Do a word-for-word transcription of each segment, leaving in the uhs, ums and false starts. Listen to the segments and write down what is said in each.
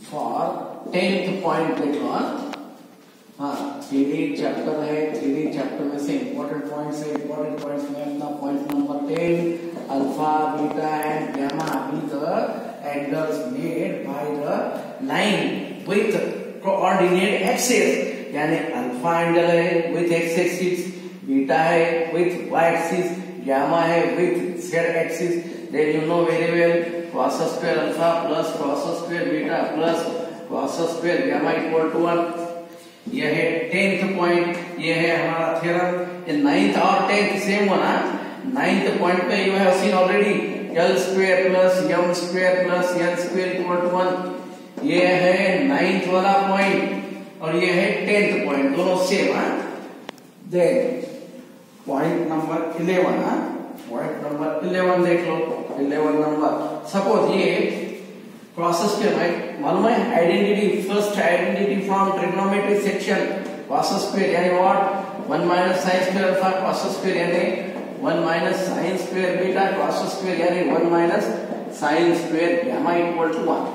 For tenth point देख लो। हाँ, थ्री चैप्टर है, थ्री चैप्टर में से इंपॉर्टेंट पॉइंट्स है। इंपॉर्टेंट पॉइंट्स में अपना point number ten, alpha beta and gamma be the angles made by the line with coordinate axis, यानी अल्फा एंगल है विथ एक्स एक्सिस, बीटा है with Y axis, gamma है with Z axis. Then you know very well cos square alpha plus cos square beta plus cos square gamma equal to one. यह है tenth point, यह है हमारा theorem. Ninth और tenth same होना। Ninth point पे you have seen already L square plus M square plus N square equal to one. ये है नाइन्थ वाला पॉइंट और ये है टेंथ पॉइंट, दोनों सेम है। Then point number eleven, point number eleven देख लो। इलेवन नंबर, सपोज ये प्रोसेस के राइट मालूम है identity, first identity from trigonometry section cos square यानी what one minus sine square alpha, cos square यानी one minus sine square beta, cos square यानी one minus sine square gamma equal to one.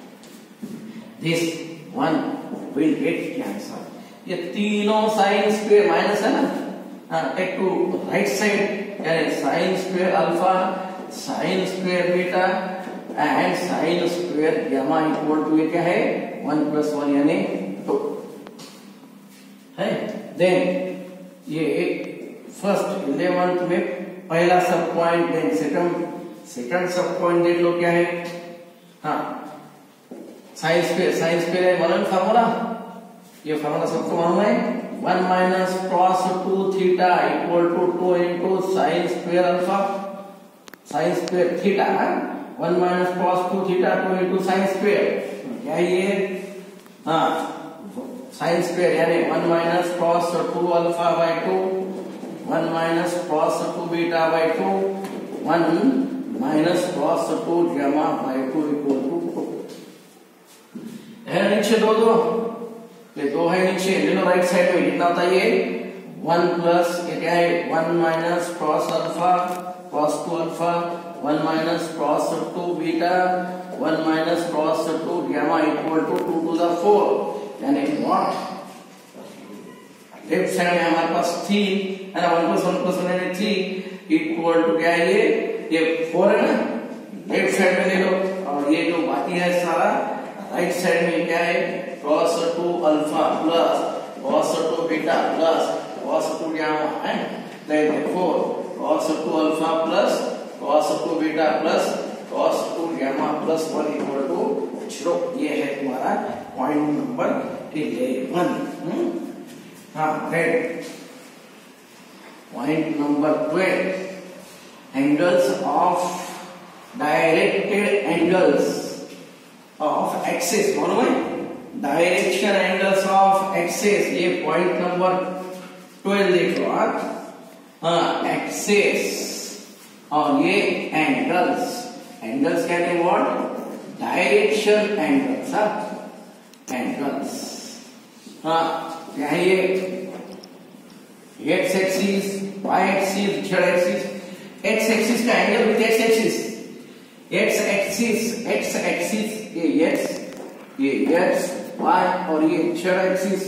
This one will get cancel. ये तीनों sine square minus है ना, take to right side, यानी sine square alpha, sine square beta and sine square gamma equal to ये क्या है one plus one यानी two है। देन ये फर्स्ट इलेवेंथ में पहला सब पॉइंट, देन सेकंड सेकंड सब पॉइंट देख लो क्या है। हाँ, साइन स्क्वायर साइन स्क्वायर है मालूम फार्मूला, ये फार्मूला सबको मालूम है। One minus cos two theta equal to two into sine square alpha, sine square theta, one minus cos two theta two into sine square, क्या ये हाँ साइन स्क्वायर यानी one minus cos two alpha by two, one minus cos two beta by two, one minus cos two gamma by two equal to two. है नीचे दो दो, ये दो है नीचे, ले लो राइट साइड में कितना होता है ये वन प्लस ये क्या है one minus cos alpha cos two alpha, one minus cos two beta, one minus cos two gamma equal to two to the four, यानी व्हाट लेफ्ट साइड में हमारे पास थ्री है ना, one plus one plus one यानी three equal to क्या है ये ये फोर है ना, लेफ्ट साइड में ले लो। और ये जो बाकी है सारा राइट साइड में क्या है cos two alpha plus cos two beta plus cos two gamma है। Then four cos two alpha plus cos two beta plus cos two gamma plus one equal to zero. ये है तुम्हारा point number eleven. हाँ, read point number twelve, angles of directed angles of axis, मालूम है direction angles of axis, ये point number twelve देख लो आप। हाँ, एक्सिस और ये एंगल्स, एंगल्स कहते हैं व्हाट डायरेक्शन एंगल्स, एंगल्स हाँ क्या है ये X axis, Y axis, Z axis. X axis का angle with X axis, X axis X axis ये एक्स ये एक्स वाई और ये जेड एक्सिस।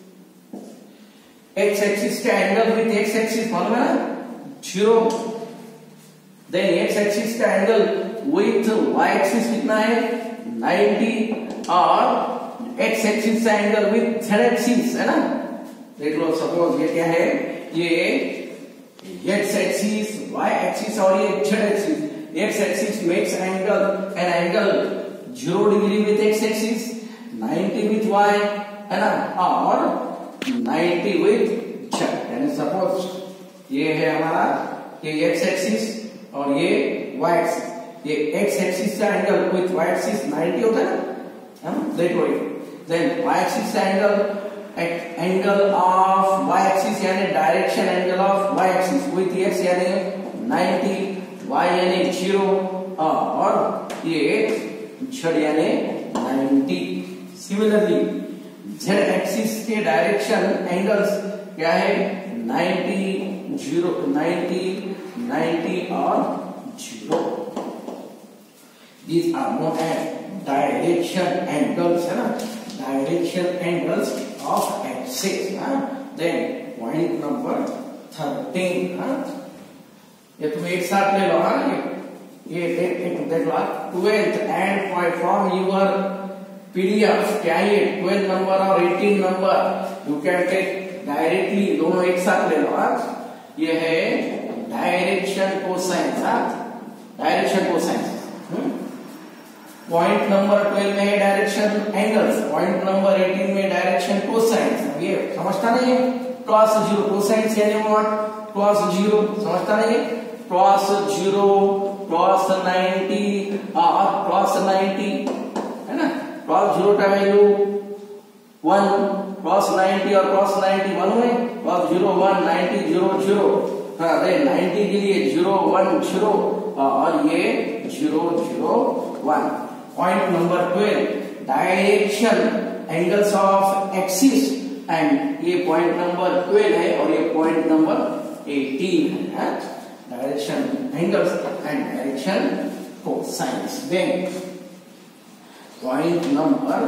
एक्स एक्सिस का एंगल विथ एक्स एक्सिस मालूम है ना जीरो। देन एक्स एक्सिस का एंगल विथ वाई एक्सिस कितना है नाइंटी और एक्स एक्सिस का एंगल विथ जेड एक्सिस है ना। देख लो सपोज ये क्या है ये एक्स एक्सिस वाई एक्सिस और ये Z axis. X axis makes angle an angle zero degree with X axis, ninety with Y है ना और नाइंटी विथ जेड। यानी सपोज ये है हमारा ये एक्स एक्सिस और ये वाई एक्सिस। ये एक्स एक्सिस का angle with Y axis ninety होता है ना, देखो ये। देन वाई एक्सिस का angle angle of Y axis यानी direction angle of Y axis with X यानी नाइंटी, वाई यानी जीरो और ये जेड यानी नाइंटी। सिमिलरली जेड एक्सिस के डायरेक्शन एंगल्स क्या है नाइंटी, जीरो, नाइंटी, नाइंटी और zero. These are known as direction angles है ना, direction angles of axis. Then point number thirteen, ये तुम एक साथ ले लो। हाँ, ये देख लो, twelfth and from your PDF क्या ये ट्वेल्थ नंबर और eighteen number you can take directly, दोनों एक साथ ले लो। ये है direction cosine, direction cosine. Point number twelve में है direction angles, point number eighteen में डायरेक्शन कोसाइन। ये समझता नहीं है, क्रॉस जीरो कोसाइन यानी व्हाट, क्रॉस जीरो, समझता नहीं है, क्रॉस जीरो, क्रॉस नाइन्टी और क्रॉस नाइन्टी है ना, क्रॉस जीरो का वैल्यू वन, क्रॉस नाइन्टी और क्रॉस नाइन्टी वन हुए, cos zero one, ninety zero zero, हाँ नाइन्टी के लिए जीरो वन जीरो और ये zero zero one. Point number twelve direction angles of axis, and ये पॉइंट नंबर ट्वेल्व है और ये पॉइंट नंबर एटीन है, direction angles and direction cosines. Then point number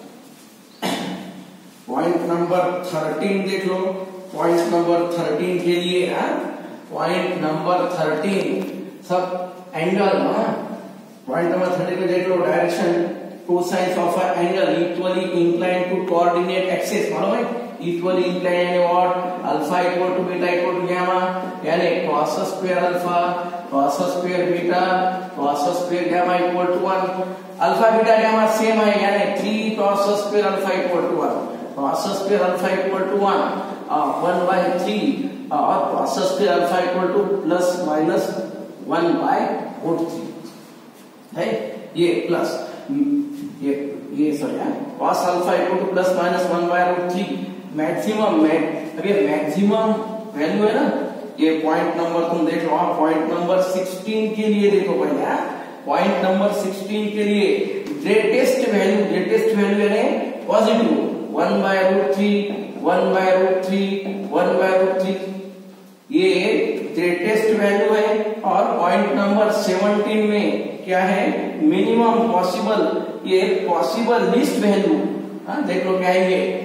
point number thirteen देख लो। Point number thirteen के लिए point number thirteen सब एंगल, पॉइंट नंबर थर्टीन में देख लो direction cosines of an angle equally incline to coordinate axis. मालूम है इक्वली इंक्लाइन यानी what, alpha equal to beta equal to gamma, यानी cos square alpha cos square beta cos square gamma equal to one. Alpha beta gamma same है, यानी three cos square alpha equal to one, cos square alpha equal to one और one by three और cos square alpha equal to plus minus one by root three है, ये plus ये ये sorry cos alpha equal to plus minus one by root three. Maximum में अब ये maximum value है ना, ये पॉइंट नंबर तुम देख लो, पॉइंट नंबर सिक्सटीन के लिए देखो पहले, पॉइंट नंबर सिक्सटीन के लिए ग्रेटेस्ट वैल्यू, ग्रेटेस्ट वैल्यू यानी positive one by root three, one by root three, one by root three, ये ग्रेटेस्ट वैल्यू है। और पॉइंट नंबर सेवनटीन में क्या है, मिनिमम पॉसिबल, ये पॉसिबल लीस्ट वैल्यू, देख लो क्या है ये।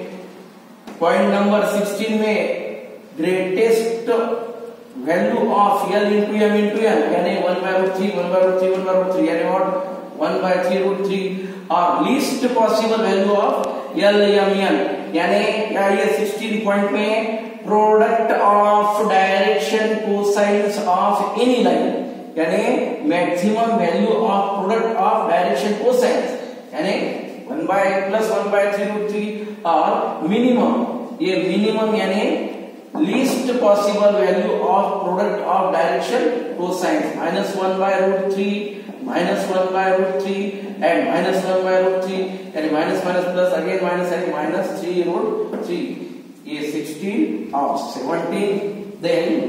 पॉइंट नंबर सिक्सटीन में greatest value of L into M into N, यानी one by root three, one by root three, one by root three, यानी what one by three root three. और least possible value of L M N, यानी क्या ये sixteen point में product of direction cosines of any line, यानी maximum value of product of direction cosines, यानी one by plus one by three root three. और minimum, ये minimum यानी least possible value of product of direction cosines, minus one by root three, minus one by root three and minus one by root three, यानी minus minus plus again minus and minus three root three. ये sixteen और seventeen. Then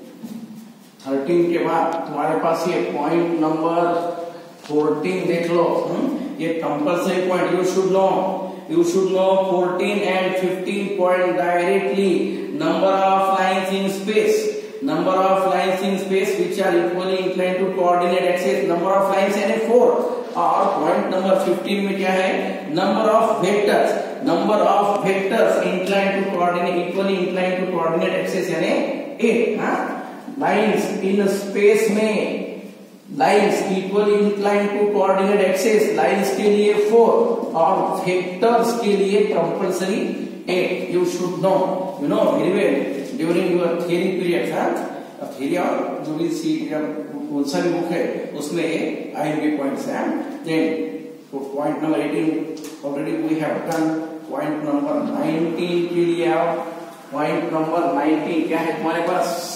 thirteen के बाद तुम्हारे पास ये point number fourteen देख लो, ये compulsory point you should know, you should know fourteen and fifteen point directly number of lines in space, number of lines in space which are equally inclined to coordinate axis, number of lines यानी four। और point number fifteen में क्या है, number of vectors, number of vectors inclined to coordinate, equally inclined to coordinate axis यानी eight। हाँ, lines in space में, lines equally incline to coordinate axis, lines के लिए फोर और वेक्टर्स के लिए compulsory eight. You should know, you know very well during your theory period. Theory और जो भी सी कौन सा भी बुक है उसमें आएंगे पॉइंट्स हैं। Then point number eighteen already we have done. Point number nineteen के लिए आओ। पॉइंट नंबर नाइनटीन क्या है तुम्हारे पास,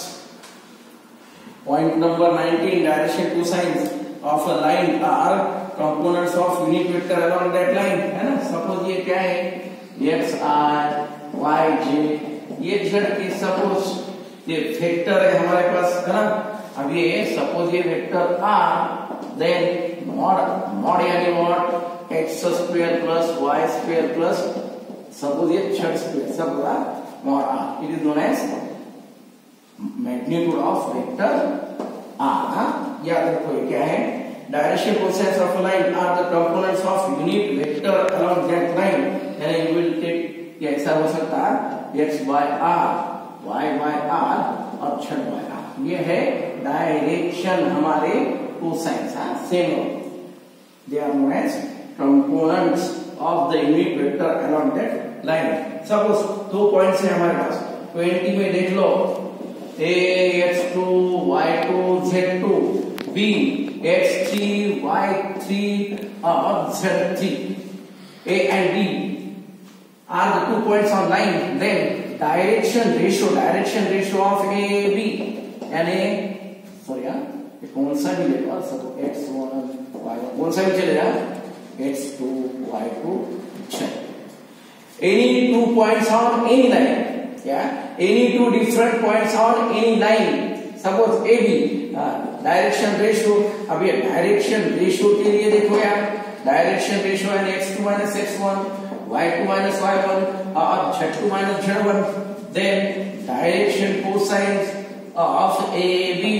point number nineteen direction cosines of a line are components of unit vector along that line, है ना। सपोज ये क्या है, एक्स आर वाई जे, ये जेड की सपोज ये वेक्टर है हमारे पास, है ना। अब ये सपोज ये vector R, then mod, mod यानी what, X square plus Y square plus suppose ये जेड स्क्वायर, सब mod R, it is known as magnitude of vector R. याद रखो ये क्या है, direction cosines of a line are the components of unit vector along that line, यानी you will take, ये ऐसा हो सकता है x by r, y by r और z by r, ये है डायरेक्शन हमारे cosines, same they are known as components of the unit vector along that line. Suppose दो पॉइंट्स है हमारे पास, ट्वेंटी में देख लो a x two y two z two, b x three y three और z three, a and b are the two points on line, then direction ratio direction ratio of a b, यानी sorry यार ये कौन सा भी लेगा, सब x one y one कौन सा भी चलेगा, x two y two z, any two points on any line, yeah, any two different points on any line, suppose A B, direction ratio, अब ये डायरेक्शन रेशियो के लिए देखो यार, डायरेक्शन रेशियो यानी x two minus x one, y two minus y one और z two minus z one, then direction cosines of A B,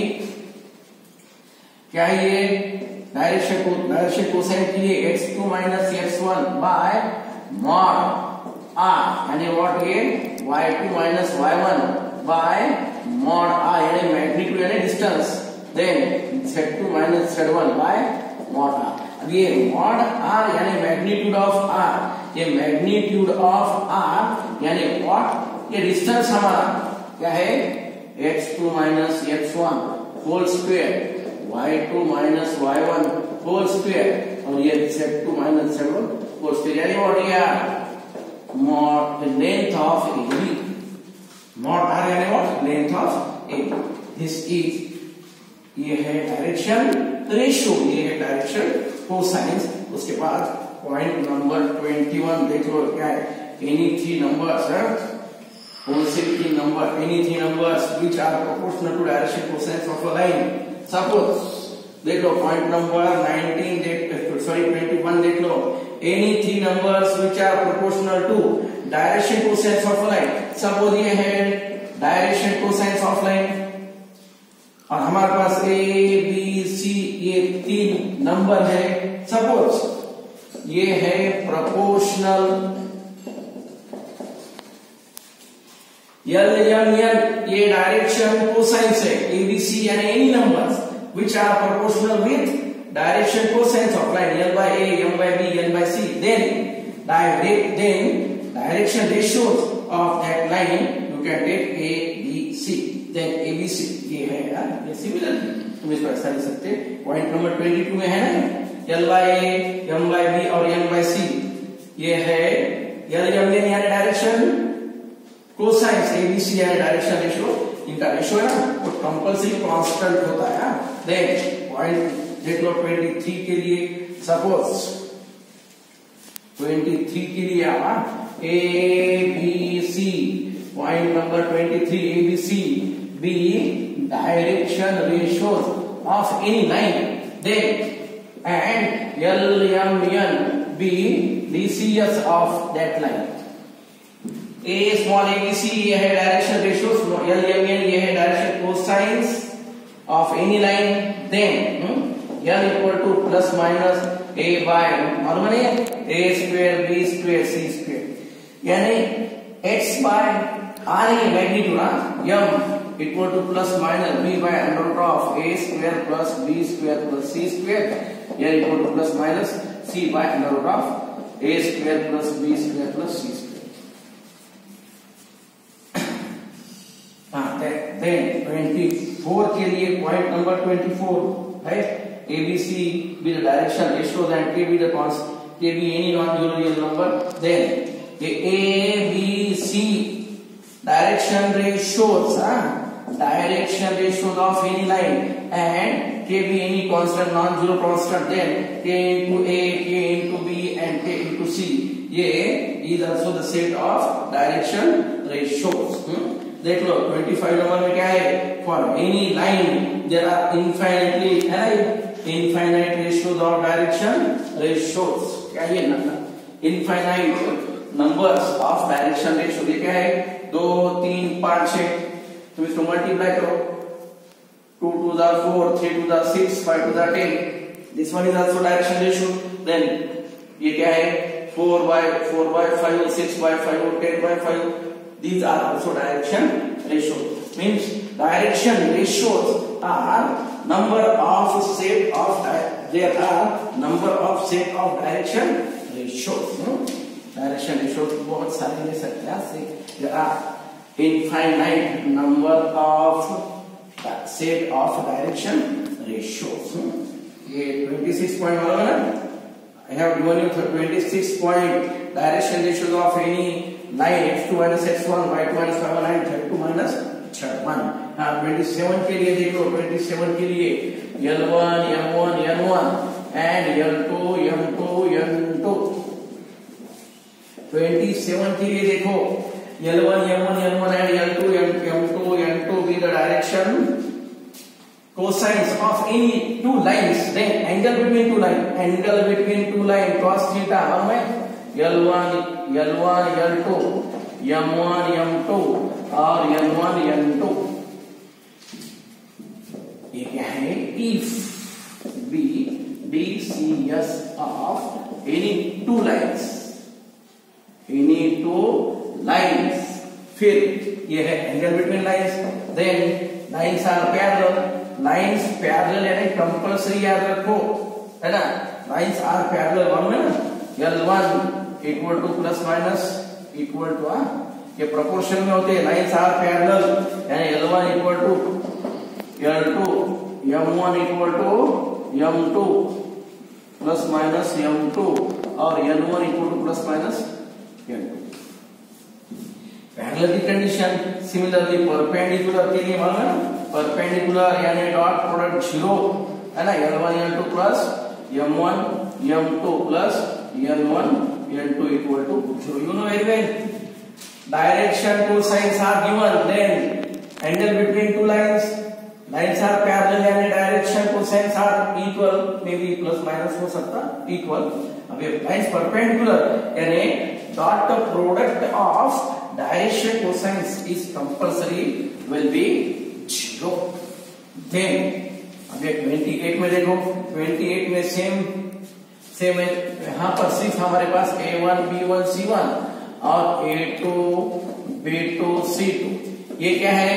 क्या है ये डायरेक्शन को डायरेक्शन कोसाइन के लिए x two minus x one by mod R, यानी what ये y two minus y one by mod R, यानी magnitude यानी distance, then z two minus z one by mod R. अब ये mod R यानी magnitude of R, ये magnitude of R यानी what, ये डिस्टेंस हमारा क्या है x two minus x one whole square, y two minus y one whole square और ये z two minus z one whole square, यानी व्हाट ये mod the length of A B, mod R यानी what length of A B, this is, ये है direction ratio, ये है direction cosines. उसके बाद पॉइंट नंबर ट्वेंटी वन देख लो, क्या है एनी थ्री नंबर्स, कौन से तीन number, any three numbers which are proportional to direction cosines of a line, suppose देख लो पॉइंट नंबर नाइनटीन देख सॉरी ट्वेंटी वन देख लो, any three numbers which are proportional to direction cosines of a line, suppose ये है direction cosines of line और हमारे पास a b c ये तीन नंबर है, सपोज ये है proportional L M N, ये डायरेक्शन कोसाइंस है, a b c यानी any numbers which are proportional with direction cosines of line L by A, M by B, N by C, then direct then direction ratios of that line you can take A, B, C, then A, B, C, ये है यार, ये similar तुम इसको ऐसा लिख सकते, point number twenty two में है ना L by A, M by B और N by C, ये है L M N यानी direction cosines, A, B, C यानी डायरेक्शन रेशियो, इनका रेशियो है ना वो कंपल्सरी कांस्टेंट होता है, देन पॉइंट देख लो ट्वेंटी थ्री के लिए, सपोज ट्वेंटी थ्री के लिए आवा A B C, point number twenty three A B C be direction ratios of any line, then and L M N be DCs of that line, a small a B c ये है direction ratios, L M N ये है direction cosines of any line, then L equal to plus minus A by मालूम है A square B square C square, यानी x by R है magnitude ना, M equal to plus minus B by under root of A square plus B square plus C square, L equal to plus minus C by under root of A square plus B square plus C square. हाँ, then twenty four के लिए point number twenty four है A B C be the direction ratios and K be the constant, K be any non-zero real number, then the A B C direction ratios, huh? direction ratios of any line and K be any constant non-zero constant, then K into A, K into B and K into C, ये is also the set of direction ratios. hmm? देख लो twenty five number में क्या है, for any line there are infinitely है infinite ratios of direction ratios, क्या ये number infinite numbers of direction ratio, ये क्या है दो तीन पांच छह, तुम इसको मल्टीप्लाई करो, two to the four, three two the six, five two the ten, this one is also direction ratio. Then ये क्या है, four by four by five, six by five, ten by five, these are also direction ratio. Means direction ratios are number of set of there are number of set of direction ratios. Direction ratios बहुत सारे ले सकते हैं। There are infinite number of set of direction ratios. ये twenty-six point वाला है ना, I have given you twenty-six point direction ratios of any line x two minus x one, y two minus y one and z two minus z one। हाँ twenty-seven के लिए देखो, twenty-seven के लिए L one, M one, N one and L two, M two, N two। twenty-seven के लिए देखो L one, M one, N one and L two, M two, N two with the direction cosines of any two lines, then angle between two lines, angle between two lines cos theta हम है L one, L one, L two, M one, M two और N one, N two। ये क्या है, if B, D, C, S of any two lines, any two lines, फिर ये है angle between lines, then lines are parallel, lines parallel यानी compulsory याद रखो, है ना, lines are parallel वन में ना, L one equal to plus minus equal to, ये प्रोपोर्शन में होते हैं, लाइन्स आर पैरेलल यानी L one equal to L two, M one equal to M two plus minus M two और N one equal to plus minus N two। Parallel की condition similarly perpendicular के लिए मालूम है ना, perpendicular यानी dot product zero है ना, L one L two plus M one M two plus N one N two equal to zero. You know very well. Direction cosines are given. Then angle between two lines. Lines are parallel and direction cosines are equal. Maybe plus minus हो सकता equal. अब ये lines perpendicular यानी dot product of direction cosines is compulsory will be zero. Then अब ये twenty-eight में देखो, twenty-eight में same सेम है, यहाँ पर सिर्फ हमारे पास A one, B one, C one और A two, B two, C two। ये क्या है,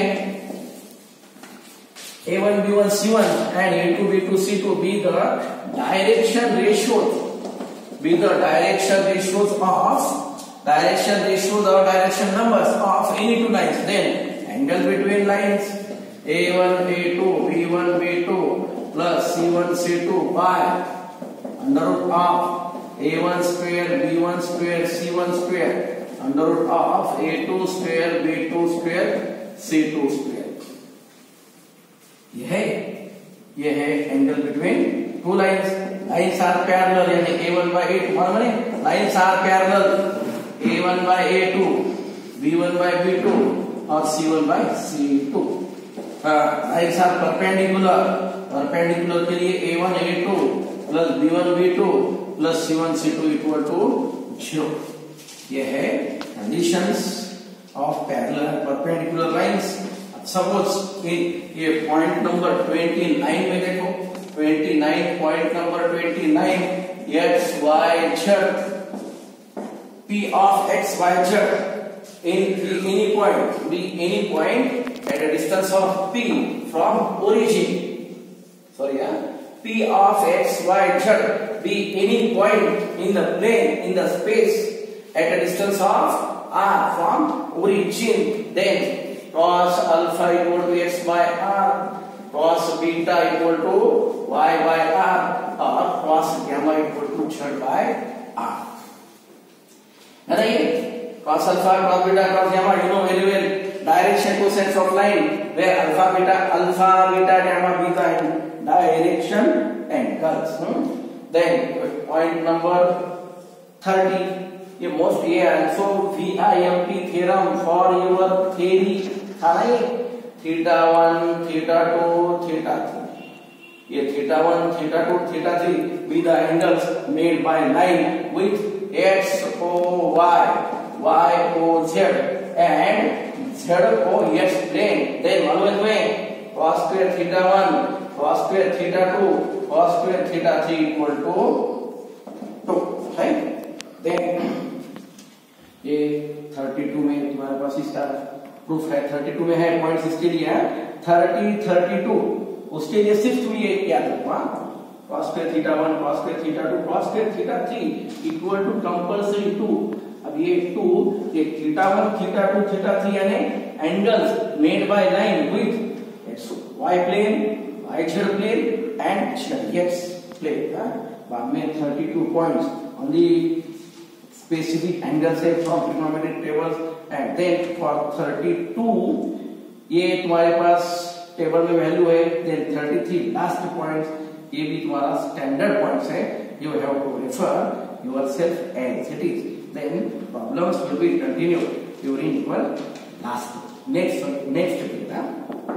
A one, B one, C one and A two, B two, C two be the direction ratios, be the direction ratios of direction ratios or direction numbers of any two lines. Then angle between lines A one, A two, B one, B two plus C one, C two by under root of A one square, B one square, C one square, under root of A two square, B two square, C two square। ये है, ये है angle between two lines. Lines are parallel यानी A one by A two, मालूम है, lines are parallel A one by A two, B one by B two और C one by C two। Lines are perpendicular, perpendicular के लिए A one A two plus B one B two plus C one C two equal to zero. ये है conditions of parallel and perpendicular lines. Suppose ये point number twenty-nine में देखो, twenty-nine पॉइंट number twenty-nine x y z p of x y z in any point, be any point at a distance of p from origin, sorry yeah, P of x, y, z be any point in the plane, in the space at a distance of r from origin, then cos alpha equal to x by r, cos beta equal to y by r or cos gamma equal to z by r। है ना, ये cos alpha, cos beta, cos gamma, you know very well direction cosines of line where alpha, beta, alpha, beta, gamma, beta and direction angles। hmm? Then point number thirty, ये most ये also V I M P theorem for your theory था ना, ये theta one, theta two, theta three, ये theta one, theta two, theta three be the angles made by line with x o y, y o z and z o x plane। Then always में cos square theta one, cos square theta two, cos square theta three equal to two है। Then ये thirty two में तुम्हारे पास इसका proof है, thirty two में है points इसके लिए है, थर्टी थर्टी टू उसके लिए सिर्फ तुम ये क्या रखवा cos square theta one cos square theta two cos square theta three equal टू कंपल्सरी टू। अब ये टू ये theta one theta two theta three यानी angles made by line with x y plane y z plane and x plane. बाद में thirty two points on the specific angle से from trigonometric tables and then for thirty two ये तुम्हारे पास table में value है। Then thirty three last points ये भी तुम्हारा स्टैंडर्ड पॉइंट्स है, you have to refer yourself as it is. Then problems will be continue during your last next next